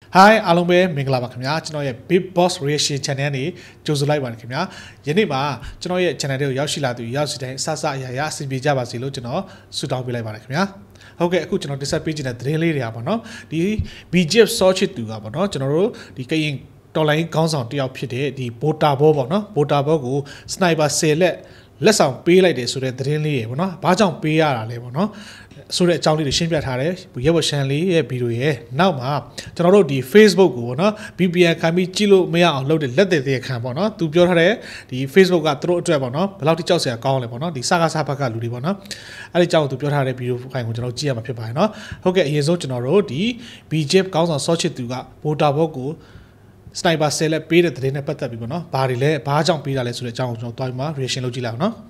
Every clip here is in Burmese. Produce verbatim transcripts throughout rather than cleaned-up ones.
Hi အားလုံးပဲမင်္ဂလာပါခင်ဗျာကျွန်တော်ရဲ့ Big Boss Reaction Channel နေကြိုဆိုလိုက်ပါတယ်ခင်ဗျာယနေ့မှာကျွန်တော်ရဲ့ channel တွေကိုရောက်ရှိလာသူရောက်စီတိုင်းအဆအဆအရာရာအစီအပြေကြပါစေလို့ကျွန်တော်ဆုတောင်းပေးလိုက်ပါတယ်ခင်ဗျာဟုတ်ကဲ့အခုကျွန်တော်တင်ဆက်ပေးခြင်းတဲ့သတင်းလေးတွေကပေါ့နော်ဒီ B J F စောချစ်သူကပေါ့နော်ကျွန်တော်တို့ဒီကရင်တော်လိုင်းခေါင်းဆောင်တယောက်ဖြစ်တဲ့ဒီဘိုတာဘောပေါ့နော်ဘိုတာဘောကိုစနိုက်ပါဆယ်လက်လက်ဆောင်ပေးလိုက်တယ်ဆိုတဲ့သတင်းလေးရေပေါ့နော်ဘာကြောင့်ပေးရတာလဲပေါ့နော်ဆိုတဲ့အကြောင်းလေးတွေရှင်းပြထားတယ်ရဲဘော်ရှန်လေးရဲ့ဗီဒီယိုရဲ့နောက်မှာကျွန်တော်တို့ဒီ Facebook ကိုပေါ့နော် V P N ခံပြီးကြည့်လို့မရအောင်လုပ်တဲ့လက်သေးခံပေါ့နော်သူပြောထားတဲ့ဒီ Facebook ကသူတို့အတွက်ပေါ့နော်ဘယ်လောက်ထိကြောက်စရာကောင်းလဲပေါ့နော်ဒီစကားစားဘက်ကလူတွေပေါ့နော်အဲ့ဒီအကြောင်းကိုသူပြောထားတဲ့ဗီဒီယိုဖိုင်ကိုကျွန်တော်ကြည့်ရမှာဖြစ်ပါတယ်နော်ဟုတ်ကဲ့အရင်ဆုံးကျွန်တော်တို့ဒီ B J F ကောင်းဆောင်စောချစ်သူကဗိုတာဘောကိုစနိုက်ပါဆယ်လက်ပေးတဲ့သတင်းနဲ့ပတ်သက်ပြီးပေါ့နော်ဘာတွေလဲဘာကြောင့်ပေးတာလဲဆိုတဲ့အကြောင်းကိုကျွန်တော်တွားပြီးမှ reaction လုပ်ကြည့်လိုက်အောင်နော်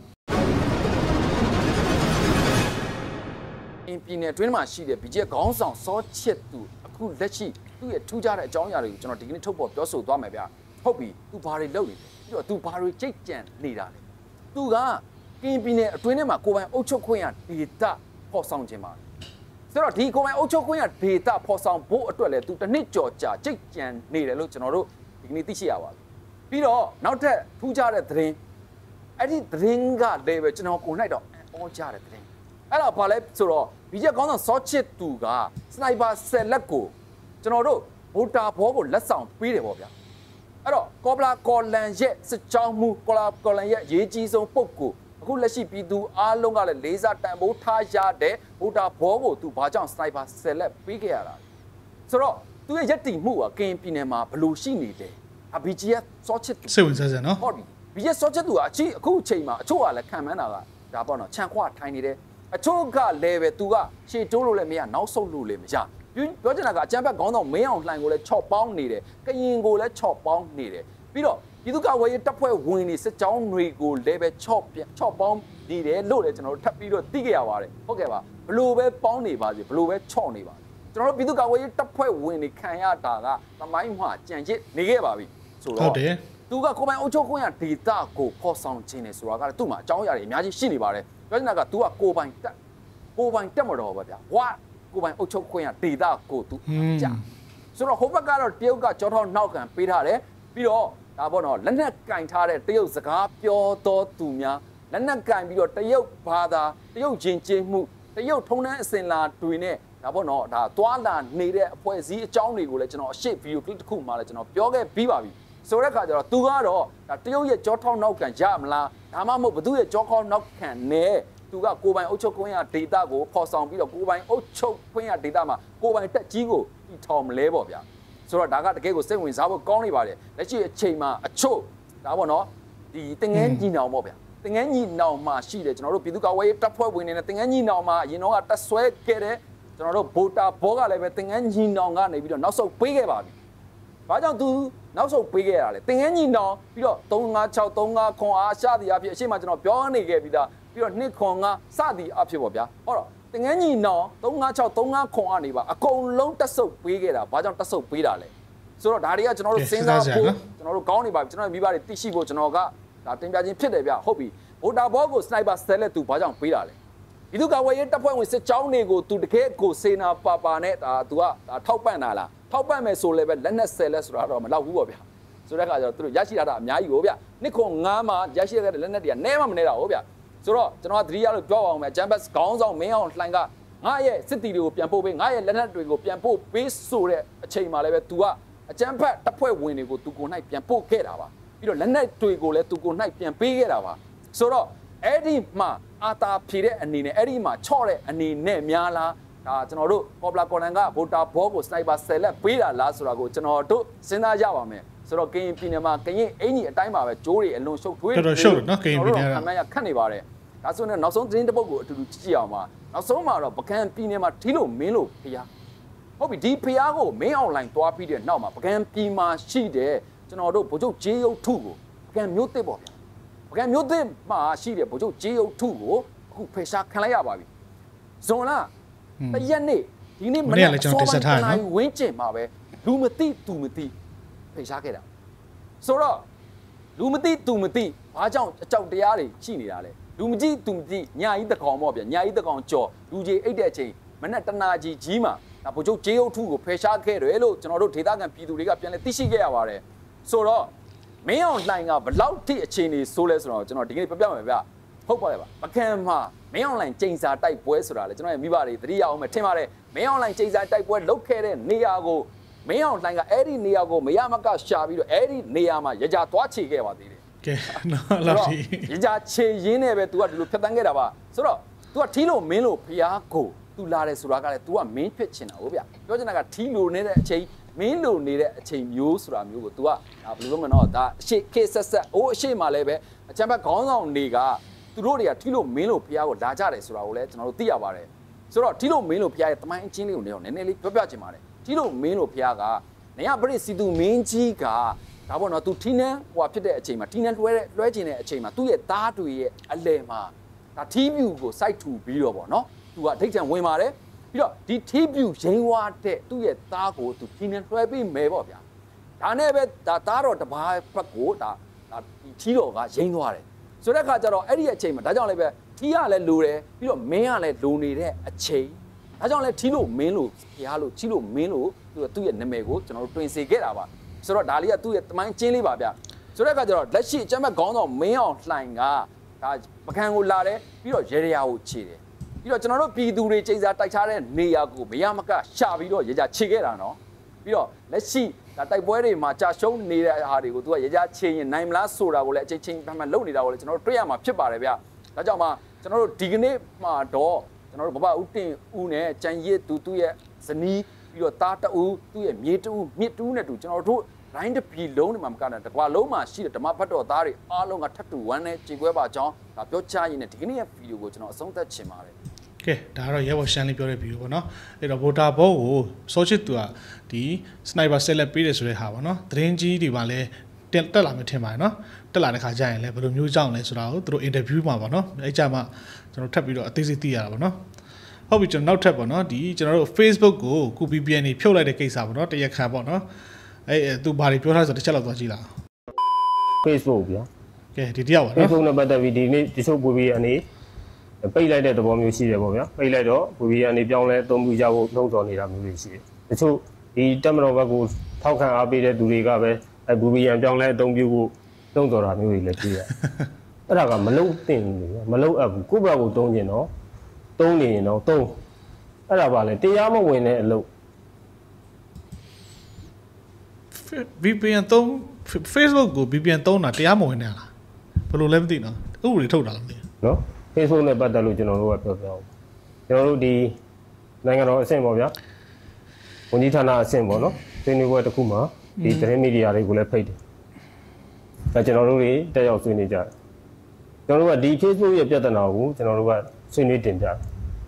ပြည်နယ်တွင်းမှာရှိတဲ့ B J F ခေါင်းဆောင်စောချစ်သူအခုလက်ရှိသူ့ရဲ့ထူးခြားတဲ့အကြောင်းအရာတွေကိုကျွန်တော်ဒီကနေ့ထုတ်ပေါ်ပြောဆိုသွားမယ်ဗျာဟုတ်ပြီသူဘာတွေလုပ်နေလဲပြီးတော့သူဘာတွေကြိတ်ကြံနေတာလဲသူကကရင်ပြည်နယ်အတွင်းထဲမှာကိုယ်ပိုင်အုပ်ချုပ်ခွင့်ရဒေတာဖော်ဆောင်ခြင်းပါဆိုတော့ဒီကိုယ်ပိုင်အုပ်ချုပ်ခွင့်ရဒေတာဖော်ဆောင်ဖို့အတွက်လည်းသူတစ်နှစ်ကြော်ကြာကြိတ်ကြံနေတယ်လို့ကျွန်တော်တို့ဒီကနေ့သိရှိရပါပြီပြီးတော့နောက်ထပ်ထူးခြားတဲ့သတင်းအဲ့ဒီသတင်းကလည်းပဲကျွန်တော်ကိုယ်၌တော့အော်ကြတဲ့သတင်းအဲ့တော့ဘာလဲဆိုတော့ B J F ကောင်းဆောင်စောချစ်သူကစနိုက်ပါဆယ်လက်ကိုကျွန်တော်တို့ဗိုတာဘောကိုလက်ဆောင်ပေးတယ်ပေါ့ဗျာအဲ့တော့ကောပလာကော်လန်ရဲ့စစ်ကြောင်းမှုကောလာကော်လန်ရဲ့ရေးကြီးဆုံးပုဂ္ဂိုလ်အခုလက်ရှိပြည်သူအားလုံးကလည်းလေးစားတန်ဖိုးထားရတဲ့ဗိုတာဘောကိုသူဘာကြောင့်စနိုက်ပါဆယ်လက်ပေးခဲ့ရတာဆိုတော့သူရဲ့ယက်တီမှုကကရင်ပြည်နယ်မှာဘယ်လိုရှိနေတယ်အ B J F စောချစ်သူစိတ်ဝင်စားစရာနော်ဟုတ်ပြီ B J F စောချစ်သူကအချိအခုအချိန်မှာအချို့ကလည်းခံမှန်းတာကဒါပေါ့နော်ခြံခွထိုင်နေတယ်အချို့ကလည်းပဲသူကရှေ့တိုးလို့လည်းမရနောက်ဆုတ်လို့လည်းမရပြောချင်တာကအကြမ်းဖက်ခေါင်းဆောင်မင်းအောင်လှိုင်ကိုလည်းချော့ပေါင်းနေတယ်ကရင်ကိုလည်းချော့ပေါင်းနေတယ်ပြီးတော့ပြည်သူ့ကာကွယ်ရေးတပ်ဖွဲ့ဝင်တွေစစ်ကြောင်းတွေကိုလည်းပဲချော့ချော့ပေါင်းနေတယ်လို့လည်းကျွန်တော်တို့ထပ်ပြီးတော့သိခဲ့ရပါတယ်ဟုတ်ကဲ့ပါဘလို့ပဲပေါင်းနေပါစေဘလို့ပဲချော့နေပါကျွန်တော်တို့ပြည်သူ့ကာကွယ်ရေးတပ်ဖွဲ့ဝင်တွေခံရတာကသမိုင်းမှာကြံရစ်နေခဲ့ပါပြီဆိုတော့ဟုတ်တယ်သူကကိုယ်ပိုင်အုပ်ချုပ်ခွင့်ရဒေတာကိုဖော်ဆောင်ခြင်းနေဆိုတာကလည်းသူ့မှာအကြောင်းအရာတွေအများကြီးရှိနေပါတယ်ပြောချင်တာက तू ကကိုပိုင်တက်ကိုပိုင်တက်မတော်ပါဗျာဝါကိုပိုင်အုပ်ချုပ်ခွင့်ရဒေတာကို तू ကြာဆိုတော့ဟိုဘက်ကတော့တရုတ်ကကြောထောက်နောက်ခံပေးထားတယ်ပြီးတော့ဒါပေါ့နော်လက်နက်ကင်ထားတဲ့တရုတ်စကားပြောတော်သူများလက်နက်ကင်ပြီးတော့တရုတ်ဘာသာတရုတ်ယဉ်ကျေးမှုတရုတ်ထုံးတမ်းအစဉ်လာတွေနဲ့ဒါပေါ့နော်ဒါသွားလာနေတဲ့အဖွဲ့အစည်းအကြောင်းတွေကိုလည်းကျွန်တော်အရှိဗီဒီယိုကလစ်တစ်ခုမှလည်းကျွန်တော်ပြောခဲ့ပြီးပါပြီဆိုတဲ့အခါကျတော့ तू ကတော့ဒါတရုတ်ရဲ့ကြောထောက်နောက်ခံရမလားဒါမှမဟုတ်ဘသူရဲ့ကြောထောက်နောက်ခံနဲ့သူကကိုပိုင်အုပ်ချုပ်ခွင့်ရဒေတာကိုဖော်ဆောင်ပြီးတော့ကိုပိုင်အုပ်ချုပ်ခွင့်ရဒေတာမှာကိုပိုင်တက်ကြီးကိုတီထောင်မလဲပေါ့ဗျာဆိုတော့ဒါကတကယ်ကိုစိတ်ဝင်စားဖို့ကောင်းနေပါတယ်လက်ရှိအချိန်မှာအချို့ဒါပေါ့နော်ဒီတင်ငန်းညီနောင်ပေါ့ဗျာတင်ငန်းညီနောင်မှာရှိတယ်ကျွန်တော်တို့ပြည်သူ့ကာကွယ်ရေးတပ်ဖွဲ့ဝင်တွေနဲ့တင်ငန်းညီနောင်မှာအရင်တော့ကတက်ဆွဲခဲ့တဲ့ကျွန်တော်တို့ဗိုတာဘောကလည်းပဲတင်ငန်းညီနောင်ကနေပြီးတော့နောက်ဆုတ်ပေးခဲ့ပါပြီဘာကြောင့်သူနောက်ဆုတ်ပေးခဲ့ရလဲတင်ငန်းညီနောင်ပြီးတော့သုံးငါးခြောက်သုံးငါးခွန်အားရှာသည်အဖြစ်အရှိမကျွန်တော်ပြောနေခဲ့ပြီးသားပြီးတော့နှစ်ခွန်ကစသည်အဖြစ်ပေါ့ဗျာဟောတော့တင်ငန်းညီနောင်သုံးငါးခြောက်သုံးငါးခွန်အားနေပါအကုန်လုံးတက်ဆုပ်ပေးခဲ့တာဘာကြောင့်တက်ဆုပ်ပေးတာလဲဆိုတော့ဒါတွေကကျွန်တော်တို့စဉ်းစားဖို့ကျွန်တော်တို့ကောင်းနေပါပြီကျွန်တော်မိဘတွေသိရှိဖို့ကျွန်တော်ကဒါတင်ပြခြင်းဖြစ်တယ်ဗျဟုတ်ပြီဗိုတာဘောကိုစနိုက်ပါဆယ်လက်သူဘာကြောင့်ပေးတာလဲဒီသူကဝယ်ရေးတပ်ဖွဲ့ဝင်စစ်ကြောင်းတွေကိုသူတကယ်ကိုစေနာပါပါနဲ့ဒါသူကဒါထောက်ပံ့တာလားထောက်ပံ့မယ်ဆိုလည်းပဲလက်နဲ့ဆယ်လက်ဆိုတာတော့မလောက်ဘူးပေါ့ဗျာဆိုတဲ့အခါကျတော့သူတို့ရရှိလာတာအများကြီးကိုဗျနှစ်ခွန်ငါးမှာရရှိခဲ့တဲ့လက်နဲ့တွေကနဲမှမနေတာဟုတ်ဗျဆိုတော့ကျွန်တော်ကသတိရလို့ပြောအောင်မယ်ဂျမ်ဘတ်ခေါင်းဆောင်မင်းအောင်လှိုင်ကငါရဲ့စစ်တီတွေကိုပြန်ပို့ပေးငါရဲ့လက်နက်တွေကိုပြန်ပို့ပေးဆိုတဲ့အချိန်မှာလည်းပဲ तू ကအဂျမ်ဘတ်တပ်ဖွဲ့ဝင်တွေကို तू ကိုနိုင်ပြန်ပို့ခဲ့တာပါပြီးတော့လက်နက်တွေကိုလည်း तू ကိုနိုင်ပြန်ပေးခဲ့တာပါဆိုတော့အဲ့ဒီမှာအာတာဖြေတဲ့အနေနဲ့အဲ့ဒီမှာချော့တဲ့အနေနဲ့များလားဒါကျွန်တော်တို့ကော်ပလာကော်လန်ကဗိုတာဘောကိုစနိုက်ပါဆယ်လက်ပေးတာလားဆိုတာကိုကျွန်တော်တို့စဉ်းစားရပါမယ်ဆိုတော့ကရင်ပြည်နယ်မှာကရင်အင်ကြီးအတိုင်းပါပဲဂျိုးတွေအလွန်ရှုပ်ထွေးတော်တော်ရှုပ်တယ်နော်ကရင်ပြည်နယ်ကခံရခတ်နေပါတယ်ဒါဆိုရင်နောက်ဆုံးသတင်းတစ်ပုဒ်ကိုအတူတူကြည့်ကြအောင်ပါနောက်ဆုံးမှာတော့ပကံပြည်နယ်မှာထီးလို့မင်းလို့ဖျားဟုတ်ပြီဒီဖျားကိုမင်းအွန်လိုင်းသွားပြီးတဲ့နောက်မှာပကံပြည်မှာရှိတဲ့ကျွန်တော်တို့ဗိုလ်ချုပ်ဂျေးရုပ်ထုကိုပကံမျိုးသစ်ပေါ့ဗျာပကံမျိုးသစ်မှာရှိတဲ့ဗိုလ်ချုပ်ဂျေးရုပ်ထုကိုအခုဖယ်ရှားခံလိုက်ရပါပြီဇွန်လတရက်နေ့ဒီနေ့မနေ့လည်းကျွန်တော်တင်ဆက်ထားရနော်ဝင်းကျင်မှာပဲလူမသိသူမသိဖယ်ရှားခဲ့တာဆိုတော့လူမသိသူမသိဘာကြောင့်အကြောက်တရားတွေရှိနေတာလဲလူမကြည့်သူမကြည့်ညာကြီးတကောင်ပေါ့ဗျာညာကြီးတကောင်ကြော်လူကြီးအိတ်တဲ့အချိန်မနဲ့တနာကြီးကြီးမှာဒါဗိုလ်ချုပ်ဂျေးအုပ်ထုကိုဖယ်ရှားခဲ့တယ်လို့ကျွန်တော်တို့ဒေသခံပြည်သူတွေကပြန်လဲသိရှိခဲ့ရပါတယ်ဆိုတော့မင်းအောင်လှိုင်ကဘလောက်ထိအခြေအနေဆိုးလဲဆိုတော့ကျွန်တော်ဒီကနေ့ပြပြမယ်ဗျဟုတ်ပါတယ်ဗျပကံမှာမင်းအောင်လှိုင်ကျိန်စာတိုက်ပွဲဆိုတာလေကျွန်တော်ရဲ့မိဘတွေသတိရအောင်မယ်ထင်ပါတယ်မင်းအောင်လှိုင်ကျိန်စာတိုက်ပွဲလုပ်ခဲ့တဲ့နေရာကိုမင်းအောင်လှိုင်ကအဲ့ဒီနေရာကိုမရမကရှာပြီးတော့အဲ့ဒီနေရာမှာရကြသွားချေခဲ့ပါသေးတယ်ကဲနော်လောက်ဒီရကြချေရင်းနဲ့ပဲ तू ကဒီလိုဖြတ်တန်းခဲ့တာပါဆိုတော့ तू ကထီးလို့မင်းလို့ဖျားကို तू လာတယ်ဆိုတာကလည်း तू ကမင်းဖြစ်ချင်တာဟုတ်ဗျပြောချင်တာကထီးလို့နေတဲ့အချိန်မင်းလို့နေတဲ့အချိန်မျိုးဆိုတာမျိုးကို तू ကဘယ်လိုလုပ်မလဲတော့ဒါအရှိခေဆက်ဆက်ဟိုအရှိမှလည်းပဲအချမ်းဘက်ခေါင်းဆောင်တွေကသူတို့တွေကထီးလို့မင်းလို့ဖျားကိုလာကြတယ်ဆိုတာကိုလည်းကျွန်တော်တို့သိရပါတယ်ဆိုတော့ထီးလို့မင်းလို့ဖျားရဲ့တမိုင်းအချင်းလေးကိုလည်းနည်းနည်းလေးပြောပြချင်ပါတယ်ထီးလို့မင်းလို့ဖျားကနေရပရိစီသူမင်းကြီးကဒါပေါ့နော် तू ထီးနှန်းဟိုဖြစ်တဲ့အချိန်မှာထီးနှန်းလွှဲလွှဲကျင်တဲ့အချိန်မှာသူ့ရဲ့သားတွေရဲ့အလဲမှာဒါထီးပြူကိုစိုက်ထူပြီးတော့ပေါ့နော် तू ကအဋိဌံဝင်ပါတယ်ပြီးတော့ဒီထီးပြူရင်းဝါတဲ့သူ့ရဲ့သားကို तू ထီးနှန်းလွှဲပြီးမယ်ပေါ့ဗျာဒါနဲ့ပဲဒါသားတော်တပါးဘက်ကိုဒါဒါထီးတော်ကရင်းသွားတယ်ဆိုတဲ့အခါကျတော့အဲ့ဒီအချိန်မှာဒါကြောင့်လည်းပဲထီးရလည်းလိုတယ်ပြီးတော့မင်းကလည်းလိုနေတဲ့အချိန်ဒါကြောင့်လည်းထီးလို့မင်းလို့ဖျားလို့ချီလို့မင်းလို့သူ့ရဲ့နာမည်ကိုကျွန်တော်တို့တွင်စေခဲ့တာပါဆိုတော့ဒါလေးကသူ့ရဲ့တမိုင်းကျင်းလေးပါဗျဆိုတဲ့အခါကျတော့လက်ရှိအကျမ်းမဲ့ခေါင်းဆောင်မင်းအောင်လှိုင်ကဒါပကံကိုလာတယ်ပြီးတော့ရေရရာကိုခြေတယ်ပြီးတော့ကျွန်တော်တို့ပြည်သူတွေကျိန်စာတိုက်ချတဲ့နေရာကိုမရမကရှာပြီးတော့ရေကြခြေခဲ့တာနော်ပြီးတော့လက်ရှိဒါတိုက်ပွဲတွေမှာကြာရှုံးနေတဲ့ဟာတွေကိုသူကရေကြခြေရင်နိုင်မလားဆိုတာကိုလည်းအချိန်ချင်းမှန်မှန်လုပ်နေတာကိုလည်းကျွန်တော်တို့တွေ့ရမှာဖြစ်ပါတယ်ဗျဒါကြောင့်မှကျွန်တော်တို့ဒီကနေ့မှာတော့ကျွန်တော်တို့ဘဘဦးတင်ဦးနဲ့ကြံရစ်သူသူ့ရဲ့ဇနီးပြီးတော့တားတူသူ့ရဲ့မြေတူမြစ်တူနဲ့တူကျွန်တော်တို့လိုင်းတစ်ပြည်လုံးတွေမှာမကတဲ့တကွာလုံးမှာရှိတဲ့ဓမ္မဘတ်တော်သားတွေအားလုံးကထပ်တူဝမ်းနဲ့ကြေကွဲပါကြောင်းဒါပြောချရင်းနဲ့ဒီကနေ့ရဲ့ဗီဒီယိုကိုကျွန်တော်အဆုံးသတ်ချင်ပါတယ်ကဲဒါကတော့ရဲဘော်ရှမ်းလေးပြောတဲ့ဗီဒီယိုပေါ့နော်အဲ့တော့ဗိုတာဘောကိုစောချစ်သူကဒီစနိုက်ပါဆက်လက်ပေးတယ်ဆိုတဲ့ဟာပေါ့နော်သတင်းကြီးတွေပါလဲတက်တက်လာမှထင်ပါတယ်နော်တက်လာတဲ့ခါကျရင်လည်းဘယ်လိုမျိုးကြောင်းလဲဆိုတာကိုသူတို့အင်တာဗျူးမှာပေါ့နော်အဲ့ကြမှာကျွန်တော်ထပ်ပြီးတော့အသေးစိတ်သိရတာပေါ့နော်ဟုတ်ပြီကျွန်တော်နောက်ထပ်ပေါ့နော်ဒီကျွန်တော်တို့ Facebook ကိုကု ဗီ ပီ အန် နေဖြုတ်လိုက်တဲ့ကိစ္စပေါ့နော်တရားခံပေါ့နော်အဲ့သူဘာတွေပြောထားဆိုတစ်ချက်လောက်သွားကြည့်လား Facebook ဗျာကဲဒီတယောက်ပါနော် Facebook နဲ့ပတ်သက်ပြီးဒီနေ့တချို့ ဗီ ပီ အန် နေပိတ်လိုက်တဲ့သဘောမျိုးရှိတယ်ပေါ့ဗျာပိတ်လိုက်တော့ ဗီ ပီ အန် နေပြောင်းလဲအသုံးပြုကြဖို့နှိုးဆော်နေတာမျိုးတွေရှိတယ်တချို့ဒီတက်မတော်ဘက်ကိုထောက်ခံအားပေးတဲ့သူတွေကပဲအဲ ဗီ ပီ အန် ပြောင်းလဲအသုံးပြုဖို့နှိုးဆော်တာမျိုးတွေလည်းတွေ့ရတယ်အဲ့ဒါကမလုံသင့်ဘူးဗျာမလုံအပ်ဘူးကိုယ့်ဘက်ကိုတုံးကျင်တော့တုံးနေရင်တော့တုံးအဲ့ဒါပါလေတရားမဝင်တဲ့အလုပ်ဗီ ပီ အန် သုံး Facebook ကို ဗီ ပီ အန် သုံးတာတရားမဝင်နဲ့လားဘယ်လိုလဲမသိနော်ဥပဒေထုတ်တာလားမသိနော် Facebook နဲ့ပတ်သက်လို့ကျွန်တော်တို့ကပြောပြအောင်ကျွန်တော်တို့ဒီနိုင်ငံတော်အဆင့်ပေါ့ဗျာဝန်ကြီးဌာနအဆင့်ပေါ့နော်ဆွေးနွေးပွဲတစ်ခုမှာဒီသတင်းမီဒီယာတွေကိုလည်းဖိတ်တယ်အဲကျွန်တော်တို့တွေတက်ရောက်ဆွေးနွေးကြတယ်ကျွန်တော်တို့ကဒီ Facebook ရဲ့ပြဿနာကိုကျွန်တော်တို့ကဆွေးနွေးတင်ပြတယ်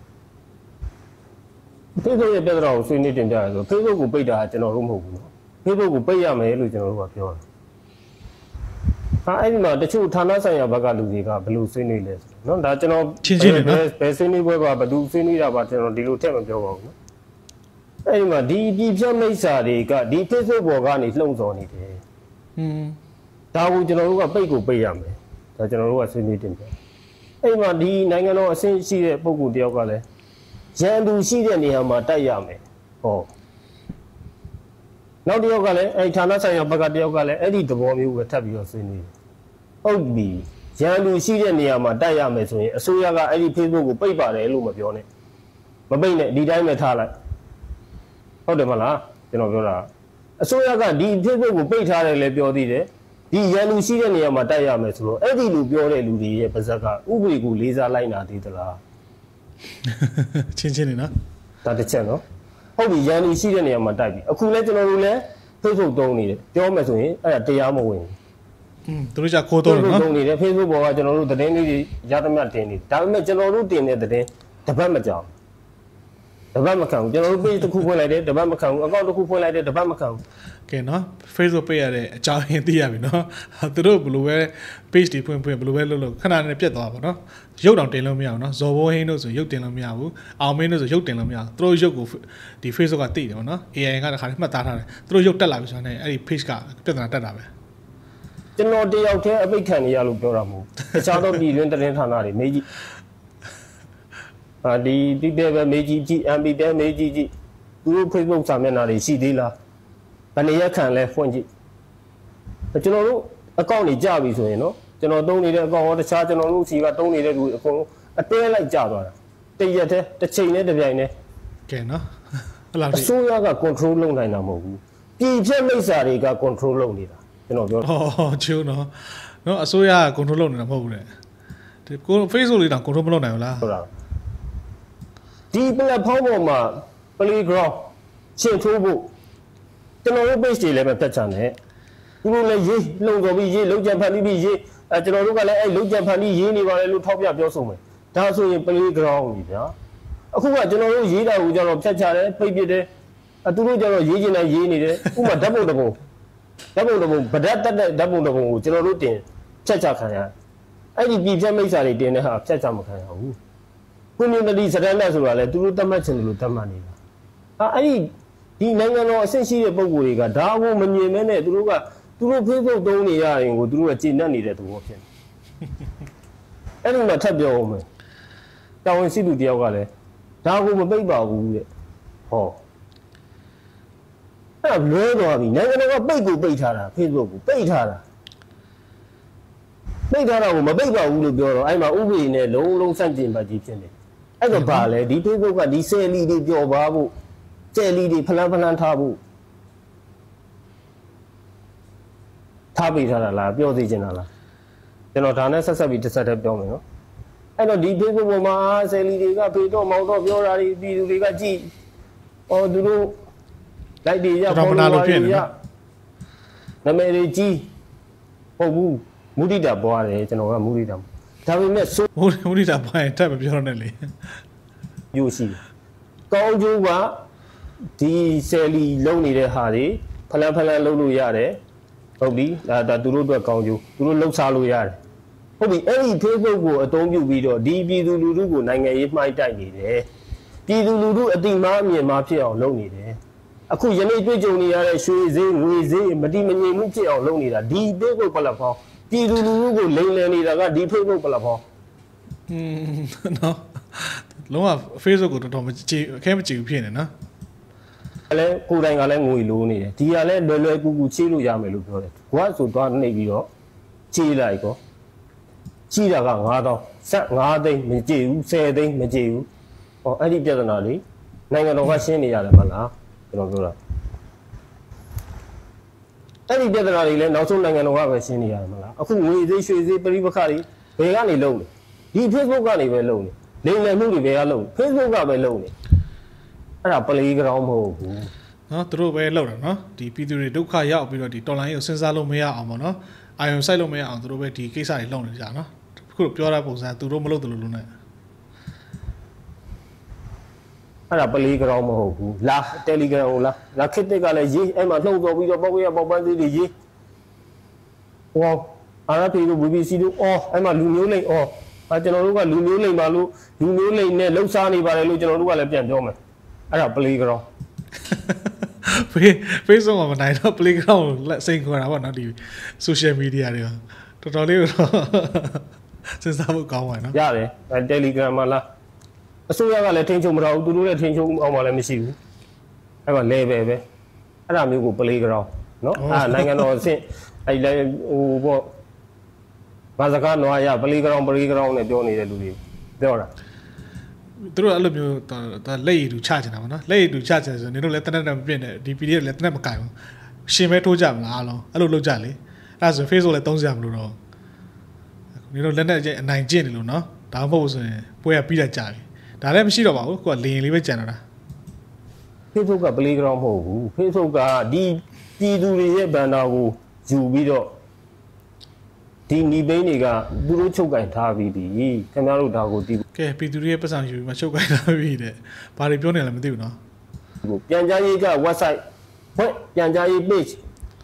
Facebook ရဲ့ပြဿနာကိုဆွေးနွေးတင်ပြတယ်ဆို Facebook ကိုပိတ်တာကျွန်တော်တို့မဟုတ်ဘူးနော် Facebook ကိုပိတ်ရမယ်လို့ကျွန်တော်တို့ကပြောတယ်ဟာအဲ့ဒီမှာတချို့ဌာနဆိုင်ရာဘက်ကလူတွေကဘယ်လိုဆွေးနွေးလဲဆိုတော့နော်ဒါကျွန်တော်ချင်းချင်းနော်ဘယ်ဆွေးနွေးပွဲပါဘယ်သူဆွေးနွေးတာပါကျွန်တော်ဒီလိုထည့်မပြောပါဘူးနော်အဲ့ဒီမှာဒီပြည်ပြမိတ်စာတွေကဒီ Facebook ပေါ်ကနေလှုံ့ဆော်နေတယ်ဟွန်းဒါကိုကျွန်တော်တို့ကပိတ်ကိုပိတ်ရမယ်ဒါကျွန်တော်တို့ကဆွေးနွေးတင်ပြအဲ့ဒီမှာဒီနိုင်ငံတော်အဆင့်ရှိတဲ့ပုဂ္ဂိုလ်တယောက်ကလည်းရန်သူရှိတဲ့နေရာမှာတိုက်ရမယ်ဟောနောက်တစ်ယောက်ကလည်းအဲ့ဌာနဆိုင်ရာဘက်ကတယောက်ကလည်းအဲ့ဒီသဘောမျိုးပဲထပ်ပြီးတော့ဆွေးနွေးဟုတ်ပြီရန်သူရှိတဲ့နေရာမှာတိုက်ရမယ်ဆိုရင်အစိုးရကအဲ့ဒီ Facebook ကိုပိတ်ပါတယ်လို့မပြောနဲ့မပိတ်နဲ့ဒီတိုင်းပဲထားလိုက်ဟုတ်တယ်မလားကျွန်တော်ပြောတာအစိုးရကဒီ Facebook ကိုပိတ်ထားတယ်လည်းပြောသေးတယ်ဒီရန်သူရှိတဲ့နေရာမှာတိုက်ရမယ်ဆိုတော့အဲ့ဒီလူပြောတဲ့လူတွေရဲ့ပါဇက်ကဥပဒေကိုလေးစားလိုက်နာသေးသလားချင်းချင်းနေနော်ဒါတစ်ချက်နော်ဟုတ်ပြီရန်သူရှိတဲ့နေရာမှာတိုက်ပြီအခုလဲကျွန်တော်တို့လဲ Facebook သုံးနေတယ်ပြောမယ်ဆိုရင်အဲ့ဒါတရားမဝင်ဘူးอืมတို့ကြခိုးသုံးတယ်နော်သုံးနေတယ် Facebook ပေါ်ကကျွန်တော်တို့သတင်းလေးတွေရသမျှတင်နေဒါပေမဲ့ကျွန်တော်တို့တင်တဲ့သတင်းတစ်ပတ်မကြောင်တပတ်မခံဘူးကျွန်တော်တို့ page တစ်ခုဖွင့်လိုက်တယ်တပတ်မခံဘူး account တစ်ခုဖွင့်လိုက်တယ်တပတ်မခံဘူးကဲနော် Facebook page ရတဲ့အကြောင်းရင်းသိရပြီနော်သူတို့ဘယ်လိုပဲ page တွေဖွင့်ဖွင့်ဘယ်လိုပဲလုပ်လို့ခဏနဲ့ပြတ်သွားပါတော့ရုပ်တောင်တင်လို့မရဘူးနော်ဇော်ဘိုးဟင်းတို့ဆိုရုပ်တင်လို့မရဘူးအောင်မင်းတို့ဆိုရုပ်တင်လို့မရဘူးသူတို့ရုပ်ကိုဒီ Facebook ကသိတယ်ပေါ့နော် A I ကတခါမှတ်သားထားတယ်သူတို့ရုပ်တက်လာပြီဆိုတော့အဲ့ဒီ page ကပြဿနာတက်တာပဲကျွန်တော်တယောက်တည်းအပိတ်ခံနေရလို့ပြောတာမဟုတ်ဘူးတခြားသောပြည်တွင်းသတင်းဌာနတွေမေးကြည့်အာဒီဒီပဲမေးကြည့်ကြည့် M P ပဲမေးကြည့်ကြည့်သူတို့ Facebook စာမျက်နှာတွေရှိသေးလားဘယ်နေရခံလဲဖွင့်ကြည့်ကျွန်တော်တို့အကောင့်တွေကြပြီဆိုရင်နော်ကျွန်တော်တုံးနေတဲ့အကောင့်ဟောတခြားကျွန်တော်တို့စီကတုံးနေတဲ့လူအကုန်လုံးအတွဲလိုက်ကြသွားတာတရက်တည်းတစ်ချိန်နဲ့တစ်ပြိုင်နဲ့ကဲနော်အဲ့လောက်အစိုးရက control လုပ်နိုင်တာမဟုတ်ဘူးပြည်ဖြတ်မိစ္ဆာတွေက control လုပ်နေတာကျွန်တော်ပြောဟောချိုးနော်နော်အစိုးရက control လုပ်နေတာမဟုတ်ဘူးလေဒီကို Facebook လေးတောင် control မလုပ်နိုင်ဘူးလားဟုတ်လားဒီ platform ပေါ်မှာ playground ရှင်းထိုးဖို့ကျွန်တော်တို့ page တွေလည်းပဲတက်ချင်တယ်သူတို့လည်းရေးလုံတော်ပြီးရေးလုံကြံဖန်ပြီးရေးအဲကျွန်တော်တို့ကလည်းအဲလုံကြံဖန်ပြီးရေးနေပါလေလို့ထောက်ပြပြောဆိုမယ်ဒါဆိုရင် playground ကြီးဗျာအခုကကျွန်တော်တို့ရေးတာကိုကျတော့ဖြတ်ချတယ်ပိတ်ပစ်တယ်အဲသူတို့ကျတော့ရေးချင်တယ်ရေးနေတယ်ဥပမာဓာတ်ပုံတစ်ပုံဓာတ်ပုံတစ်ပုံဗဒတ်တက်တဲ့ဓာတ်ပုံတစ်ပုံကိုကျွန်တော်တို့တင်ဖြတ်ချခံရအဲ့ဒီပြည်ဖြတ်မိစ္ဆာတွေတင်တဲ့ဟာဖြတ်ချမခံရဘူး community standard ဆိုတာလေသူတို့သတ်မှတ်ချင်တယ်လို့သတ်မှတ်နေတာအဲအဲ့ဒီဒီနိုင်ငံတော်အဆင့်ရှိတဲ့ပုံကိုယ်တွေကဒါကိုမမြင်မဲနဲ့သူတို့ကသူတို့ Facebook သုံးနေရရင်ကိုသူတို့ကကျေနပ်နေတဲ့သဘောဖြစ်နေအဲ့ဒီမှာထပ်ပြောအောင်မယ်တာဝန်ရှိသူတယောက်ကလည်းဒါကိုမပိတ်ပါဘူးတဲ့ဟောအဲ့လွဲသွားပြီနိုင်ငံတော်ကပိတ်ကိုပိတ်ထားတာ Facebook ကိုပိတ်ထားတာပိတ်ထားတာကိုမပိတ်ပါဘူးလို့ပြောတော့အဲ့မှာဥပဒေနဲ့လုံးလုံးဆန့်ကျင်ပါကြီးဖြစ်နေအဲ့တော့ဘာလဲဒီ Facebook ကဒီဆယ်လီတွေပျော်ပါဖို့ဆယ်လီတွေဖလန်းဖလန်းထားဖို့ထားပေးထားတာလားပြောသိချင်တာလားကျွန်တော်ဒါနဲ့ဆက်ဆက်ပြီးတစ်ဆက်တည်းပြောမယ်နော်အဲ့တော့ဒီ Facebook ပေါ်မှာဆယ်လီတွေကဖေတော့မောင်တော့ပြောတာတွေပြည်သူတွေကကြည့်ဟောသူတို့လိုက်တွေရပေါ်လာလို့ဖြစ်နေနမေတွေကြီးဟုတ်ဘူးမုဒိတာပွားတယ်ကျွန်တော်ကမုဒိတာဒါပေမဲ့ဆိုမုဒိတာပွားရင်တက်မပြောနဲ့လေယူရှိကောင်းကျိုးကဒီဆယ်လီလုံးနေတဲ့ဟာတွေဖလန်းဖလန်းလုံးလို့ရတယ်ဟုတ်ပြီဒါဒါသူတို့အတွက်ကောင်းကျိုးသူတို့လှုပ်ရှားလို့ရတယ်ဟုတ်ပြီအဲ့ဒီ Facebook ကိုအသုံးပြုပြီးတော့ဒီပြည်သူလူထုကိုနိုင်ငံရေးမှိုက်တိုက်နေတယ်ပြည်သူလူထုအတိမားအမြင်မှာဖြစ်အောင်လုပ်နေတယ်အခုယနေ့တွေ့ကြုံနေရတဲ့ရွှေဈေးငွေဈေးမတိမငြိမ်မှုဖြစ်အောင်လုပ်နေတာဒီ Facebook platform ပြည်သူလူထုကိုလိမ်လည်နေတာကဒီ Facebook platform อืมနော်လုံးဝ Facebook ကိုတော်တော်မကြည့်အခဲမကြည့်ဘူးဖြစ်နေနော်လည်းကိုယ်တိုင်ကလည်းငွေလိုနေတယ်ဒီကလည်းလွယ်လွယ်ကူကူချေးလို့ရမယ်လို့ပြောတယ်ဘွားဆိုသွားနှိပ်ပြီးတော့ချေးလိုက်ကောချေးတာကငါးသောင်းဆက်ငါးသိန်းမကြည့်ဘူးဆယ်သိန်းမကြည့်ဘူးဟောအဲ့ဒီပြဿနာလေးနိုင်ငံတော်ကရှင်းနေရတယ်မလားကျွန်တော်ပြောတာအဲ့ဒီပြဿနာတွေလည်းနောက်ဆုံးနိုင်ငံတော်ကပဲရှင်းနေရတယ်မလားအခုငွေသေးရွှေသေးပြိပခါတွေဘယ်ကနေလုံးလဲဒီ Facebook ကနေပဲလုံးနေလိမ်လည်မှုတွေဘယ်ကလုံး Facebook ကပဲလုံးနေအဲ့ဒါ playground မဟုတ်ဘူးနော်သူတို့ပဲလောက်တာနော်ဒီပြည်သူတွေဒုက္ခရောက်ပြီးတော့ဒီ online ကိုစဉ်းစားလို့မရအောင်ပေါ့နော်အာရုံစိုက်လို့မရအောင်သူတို့ပဲဒီကိစ္စတွေလုပ်နေကြနော်ခုပြောတာပုံစံသူတို့မလုပ်တယ်လို့လို့ ਨੇ အဲ့ဒါ playground မဟုတ်ဘူးလာ Telegram ကိုလာလာခစ်တက်ကလည်းရေးအဲ့မှာလှုပ်တော်ပြီးတော့ပေါက်ရပေါက်ပန်းသေးတွေရေးဟောအာရဖေတို့ B B C တို့အော်အဲ့မှာလူမျိုးလိမ့်အော်အဲကျွန်တော်တို့ကလူမျိုးလိမ့်ပါလို့လူမျိုးလိမ့်နဲ့လှုပ်ရှားနေပါတယ်လို့ကျွန်တော်တို့ကလည်းပြန်ပြောမယ်အဲ့ဒါ playground Facebook မှာမနိုင်တော့ playground လက်စိန်ခေါ်တာပေါ့နော်ဒီ social media တွေတော်တော်လေးတော့စဉ်းစားဖို့ကောင်းပါနော်ရတယ်အဲ Telegram မှာလားအစိုးရကလည်းထိန်းချုပ်မတော့ဘူးသူတို့လည်းထိန်းချုပ်အောင်မှလည်းမရှိဘူးအဲ့မှာ level ပဲအဲ့ဒါမျိုးကို playground နော်အဲ့နိုင်ငံတော်အဆင့်အဲ့လေဟိုပေါ့ဘာစကားနွားရ playground playground နဲ့ပြောနေတဲ့လူတွေပြောတာသူတို့အဲ့လိုမျိုးဒါလက်ရည်သူချချင်တာပေါ့နော်လက်ရည်သူချချင်ဆိုနေတို့လည်းတနက်တနက်မပြည့်နဲ့ဒီ ပီ ဒီ အက်ဖ် လည်းတနက်မကင်ဘူးရှင်ပဲထိုးကြမလားအားလုံးအဲ့လိုလုပ်ကြလေအဲ့ဒါဆို Facebook လည်းသုံးစရာမလိုတော့နေတို့လက်နဲ့အနိုင်ကျင့်နေလို့နော်ဒါမှမဟုတ်ဆိုရင်ပွဲကပြီးတတ်ကြပြီဒါလည်းမရှိတော့ပါဘူးကိုကလင်းလေးပဲကြံတော့တာ Facebook က playground မဟုတ်ဘူး Facebook ကဒီပြည်သူတွေရဲ့ဘန်နာကိုယူပြီးတော့ဒီနီဘိန်းတွေကသူတို့ချုပ်ကင်ထားပြီးပြီခင်ဗျားတို့ဒါကိုတီးကဲပြည်သူတွေရဲ့ပတ်စံယူပြီးမှချုပ်ကင်ထားပြီးတဲ့ဘာတွေပြောနေလဲမသိဘူးနော်ဟိုပြန်ကြားရေးက website ဖွင့်ပြန်ကြားရေး page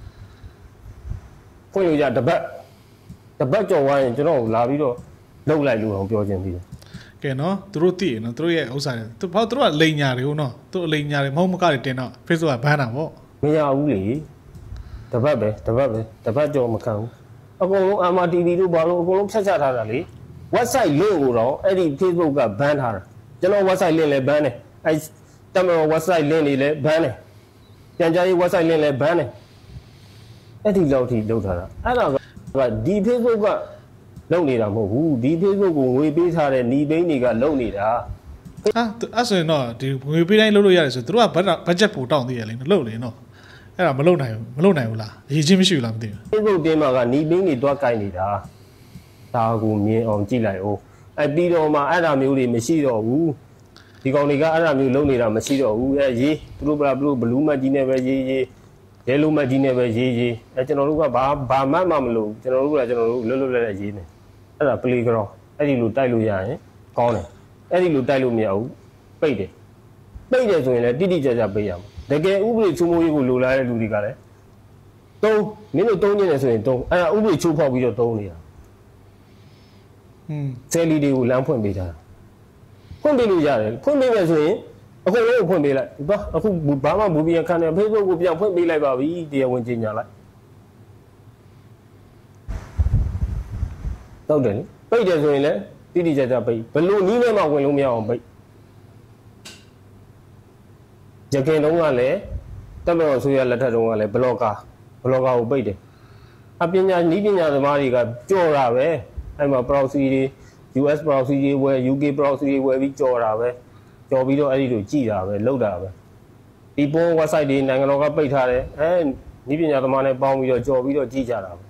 ဖွင့်လို့ရတပတ်တပတ်ကြော်ဝိုင်းကျွန်တော်လာပြီးတော့လောက်လိုက်လို့အောင်ပြောခြင်းပြီးတယ်ကဲနော်သူတို့သိရနော်သူတို့ရဲ့ဥစ္စာတွေသူဘာသူတို့ကလိန်ညာတွေဟုတ်နော်သူတို့လိန်ညာတွေမဟုတ်မကတွေတင်တော့ Facebook ကဘန်းတာပေါ့မရဘူးလေတပတ်ပဲတပတ်ပဲတပတ်ကြော်မခံဘူးအကုန်လုံး M R T V တို့ဘာလို့အကုန်လုံးဖြတ်ချထားတာလေ website link ကိုတော့အဲ့ဒီ Facebook က ban ထားတာကျွန်တော် website link လည်း ban တယ်အဲ့တမန် website link တွေလည်း ban တယ်ပြန်ကြားရေး website link လည်း ban တယ်အဲ့ဒီလောက်ထိလုပ်ထားတာအဲ့ဒါကဒီ Facebook ကလုပ်နေတာမဟုတ်ဘူးဒီ Facebook ကိုငွေပေးထားတဲ့နီးဘိန်းတွေကလုပ်နေတာဟာအဲ့ဆိုရင်တော့ဒီငွေပေးတိုင်းလုပ်လို့ရတယ်ဆိုသူတို့ကဘတ်ဘတ်ဂျက်ပိုတောင်းသေးရလေလုပ်လေနော်အဲ့ဒါမလုပ်နိုင်ဘူးမလုပ်နိုင်ဘူးလားရည်ချင်းမရှိဘူးလားမသိဘူး Facebook တင်းမှာကနီးဘိန်းတွေတွားကိုင်နေတာဒါကိုမြင်အောင်ကြည့်လိုက်အောင်အဲ့ပြီးတော့မှအဲ့ဒါမျိုးတွေမရှိတော့ဘူးဒီကောင်တွေကအဲ့ဒါမျိုးလုပ်နေတာမရှိတော့ဘူးအဲ့ရေးသူတို့ဘယ်လိုဘလူးမတ်ကြီးနဲ့ပဲရေးရေးရဲလိုမတ်ကြီးနဲ့ပဲရေးရေးအဲ့ကျွန်တော်တို့ကဘာဘာမှမမလို့ကျွန်တော်တို့ကကျွန်တော်တို့လွတ်လွတ်လပ်လပ်ရေးနေအဲ့ဒါ playground အဲ့ဒီလိုတိုက်လို့ရရင်ကောင်းတယ်အဲ့ဒီလိုတိုက်လို့မရဘူးပိတ်တယ်ပိတ်တယ်ဆိုရင်လည်းတိတိကျကျပိတ်ရမှာတကယ်ဥပဒေချိုးမိုးရေးကိုလိုလားတဲ့လူတွေကလည်းသုံးမင်းတို့သုံးနေတယ်ဆိုရင်သုံးအဲ့ဒါဥပဒေချိုးဖောက်ပြီးတော့သုံးနေတာဟွန်းဆယ်လီတွေကိုလမ်းဖွင့်ပေးတာဖွင့်ပေးလို့ရတယ်ဖွင့်ပေးမယ်ဆိုရင်အခုလည်းဖွင့်ပေးလိုက်ဘာအခုဘာမှဘူဘီယန်ခံတယ် Facebook ကိုပြန်ဖွင့်ပေးလိုက်ပါပြီတရားဝင်ကြီးညာလိုက်တော့တယ်ပိတ်တယ်ဆိုရင်လည်းတိတိကျကျပိတ်ဘလို့နီးနဲ့မှဝင်လို့မရအောင်ပိတ်ရခင်တုန်းကလည်းတက်မတော်ဆိုရလက်ထက်တုန်းကလည်းဘလော့ကာဘလော့ကာကိုပိတ်တယ်အပညာနီးပညာသမားတွေကကြော်တာပဲအဲ့မှာ proxy တွေ U S proxy တွေဝယ် U K proxy တွေဝယ်ပြီးကြော်တာပဲကြော်ပြီးတော့အဲ့ဒီလိုကြည်တာပဲလောက်တာပဲဒီပေါ် website တွေနိုင်ငံတော်ကပိတ်ထားတယ်အဲနီးပညာသမားနဲ့ပေါင်းပြီးတော့ကြော်ပြီးတော့ကြည်ကြတာပဲ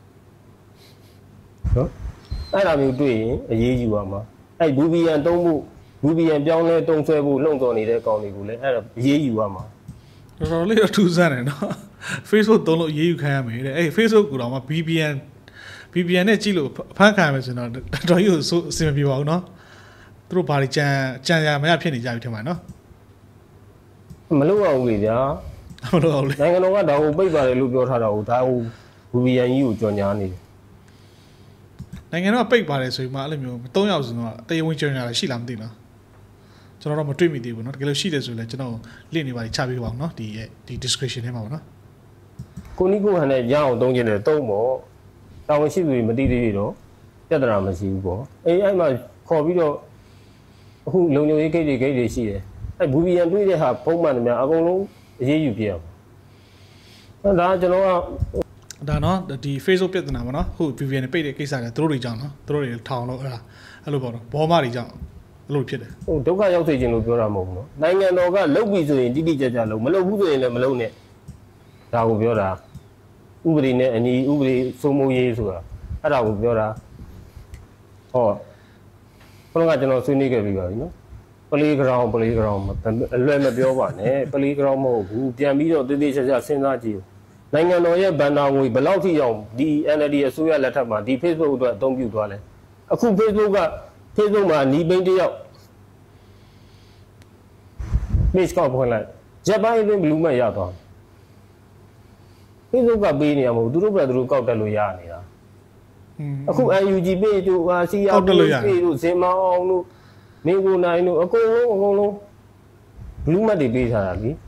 နော်အဲ့ဒါမျိုးတွေ့ရင်အရေးယူရမှာအဲ့ဘူဘီယန်တုံးမှုဘူဘီယန်ပြောင်းလဲတုံးဆွဲဖို့လှုံ့ဆော်နေတဲ့ကောင်တွေကိုလည်းအဲ့ဒါအရေးယူရမှာတော်တော်လေးတော့ထူးဆန်းတယ်နော် Facebook သုံးလို့အရေးယူခံရမယ်တဲ့အဲ့ Facebook ကိုတော့မှ V P N V P N နဲ့ကြည့်လို့ဖမ်းခံရမယ်ဆိုတော့တော်တော်ကြီးကိုအဆင်မပြေပါဘူးနော်သူတို့ဘာတွေကြံကြံရမရဖြစ်နေကြပြီထင်ပါနော်မလုပ်အောင်လေဗျာမလုပ်အောင်လေနိုင်ငံတော်ကဒါကိုပိတ်ပါတယ်လို့ပြောထားတာကိုဒါကိုဘူဘီယန်ကြီးကိုကြော်ညာနေတယ်နိုင်ငံတော်ပိတ်ပါတယ်ဆိုပြီးမှအဲ့လိုမျိုးသုံးယောက်ဆိုတော့တရားဝင်ကြော်ညာတာရှိလားမသိနော်ကျွန်တော်တော့မတွေ့မိသေးဘူးเนาะတကယ်လို့ရှိတယ်ဆိုလည်းကျွန်တော်လင့်နေပါလိချပေးပါအောင်เนาะဒီရဲ့ဒီ description ထဲမှာပါเนาะကိုနီကိုဟန်နဲ့ရအောင်သုံးခြင်းတယ်သုံးပေါ့တာဝန်ရှိသူတွေမသိသေးတော့ပြဿနာမရှိဘူးပေါ့အေးအဲ့မှာခေါ်ပြီးတော့အခုလုံလုံရေးဂိတ်တွေဂိတ်တွေရှိတယ်အဲ့ဘူဘီယန်တွေးတဲ့ဟာပုံမှန်တယ်များအကုန်လုံးအရေးယူပြရအောင်ဒါကျွန်တော်ကဒါเนาะဒီ Facebook ပြဿနာပါเนาะဟုတ် V P N ပိတ်တဲ့ကိစ္စတွေသူတို့တွေကြောင့်เนาะသူတို့တွေထောင်လို့အဲ့ဒါအဲ့လိုပေါ့နော်ဘောမတွေကြောင့်အဲ့လိုဖြစ်တယ်ဟိုဒုက္ခရောက်စေခြင်းလို့ပြောတာမဟုတ်ဘူးเนาะနိုင်ငံတော်ကလုပ်ပြီဆိုရင်တိတိကျကျလုပ်မလုပ်ဘူးဆိုရင်လည်းမလုပ်နဲ့ဒါကိုပြောတာဥပဒေနဲ့အညီဥပဒေစိုးမိုးရေးဆိုတာအဲ့ဒါကိုပြောတာဟောဘယ်တော့ကကျွန်တော်ဆွေးနွေးခဲ့ပြီးပါပြီနော် playground playground အလွယ်မပြောပါနဲ့ playground မဟုတ်ဘူးပြန်ပြီးတော့တည်တည်ချာချာစဉ်းစားကြည့်နိုင်ငံတော်ရဲ့ဘဏ္ဍာငွေဘယ်လောက်ထိအောင်ဒီ N L D အစိုးရလက်ထက်မှာဒီ Facebook အတွက်အသုံးပြုသွားလဲအခု Facebook က Facebook မှာနီးပိန်းတယောက် page ကောက်ဖွင့်လိုက်ဂျပန်အတွင်းဘလူးမတ်ရသွားFacebook ကပေးနေရမဟုတ်သူတို့ပဲသူတို့ကောက်တက်လို့ရနေတာအခု N U G page တို့ C R page တို့ဇင်မောင်အောင်တို့မင်းကိုနိုင်တို့အကုန်လုံးအကုန်လုံးဘလူးမတ်တွေပေးထားတာလी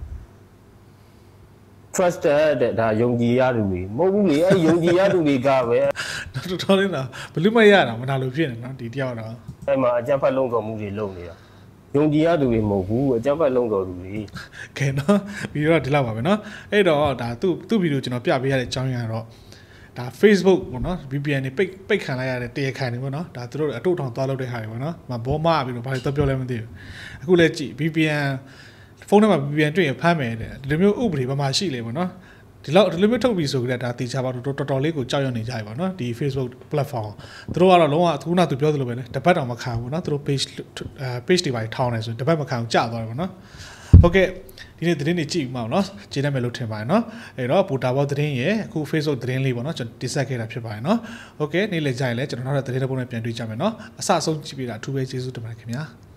trusted တဲ့ဒါယုံကြည်ရသူတွေမဟုတ်ဘူးလေအဲယုံကြည်ရသူတွေကပဲတော်တော်လေးလားဘလူးမတ်ရတာမနာလို့ဖြစ်နေနော်ဒီတယောက်တော့အဲမှာအကြမ်းဖက်လုံတော်မှုတွေလုပ်နေတာယုံကြည်ရသူတွေမဟုတ်ဘူးအကြမ်းဖက်လုံတော်သူတွေကဲနော်ဗီဒီယိုတော့ဒီလောက်ပါပဲနော်အဲ့တော့ဒါသူ့သူ့ဗီဒီယိုကျွန်တော်ပြပေးရတဲ့အကြောင်းရင်းကတော့ဒါ Facebook ပေါ့နော် V P N တွေပိတ်ပိတ်ခံလိုက်ရတဲ့တရားခံတွေပေါ့နော်ဒါသူတို့အတုထောင်သွားလုပ်တဲ့ဟာတွေပေါ့နော်မဘောမပြီးတော့ဘာတွေတော့ပြောလဲမသိဘူးအခုလည်းကြည့် V P N ဖုန်းထဲမှာ V P N တွေ့ရင်ဖမ်းမယ်တဲ့ဒီလိုမျိုးဥပဒေဘာမှရှိလေပေါ့နော်ဒီလောက်ဒီလိုမျိုးထုတ်ပြီးဆိုကြတဲ့ဒါတေချာပါတော့တော်တော်လေးကိုကြောက်ရွံ့နေကြပြီပေါ့နော်ဒီ Facebook platform သူတို့ကတော့လုံးဝအခုနကသူပြောသလိုပဲလေတပတ်တောင်မခံဘူးနော်သူတို့ page page တွေပါထောင်းနေဆိုတပတ်မခံအောင်ကြာသွားတယ်ပေါ့နော်ဟုတ်ကဲ့ဒီနေ့သတင်းတွေကြည့်ပြီးမှနော်ကျေနပ်မယ်လို့ထင်ပါတယ်နော်အဲ့တော့ဘူတာဘောသတင်းရဲ့အခု Facebook သတင်းလေးပေါ့နော်ကျွန်တော်တင်ဆက်ခဲ့တာဖြစ်ပါတယ်နော်ဟုတ်ကဲ့နေ့လည်ကြရင်လည်းကျွန်တော်နောက်တဲ့သတင်းတစ်ပုဒ်နဲ့ပြန်တွေ့ကြမယ်နော်အစအဆုံးကြည့်ပြတာအထူးပဲကျေးဇူးတင်ပါတယ်ခင်ဗျာ